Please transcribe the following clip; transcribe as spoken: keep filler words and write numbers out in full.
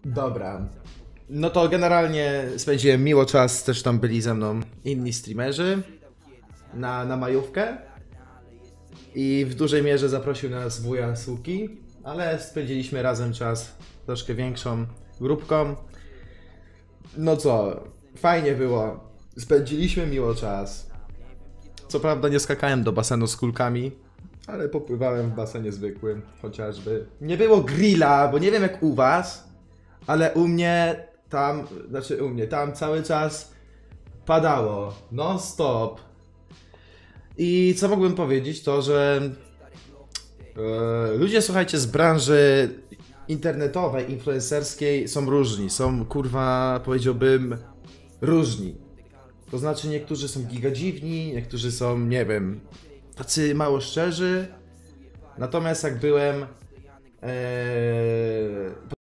Dobra. No to generalnie spędziłem miło czas, też tam byli ze mną inni streamerzy na, na majówkę. I w dużej mierze zaprosił nas wuja Suki, ale spędziliśmy razem czas troszkę większą grupką. No co, fajnie było. Spędziliśmy miło czas. Co prawda nie skakałem do basenu z kulkami, ale popływałem w basenie zwykłym, chociażby. Nie było grilla, bo nie wiem jak u was, ale u mnie tam, znaczy u mnie tam cały czas padało, non stop. I co mógłbym powiedzieć, to że e, ludzie, słuchajcie, z branży internetowej, influencerskiej są różni, są kurwa, powiedziałbym, różni. To znaczy niektórzy są gigadziwni, niektórzy są, nie wiem, tacy mało szczerzy. Natomiast jak byłem e,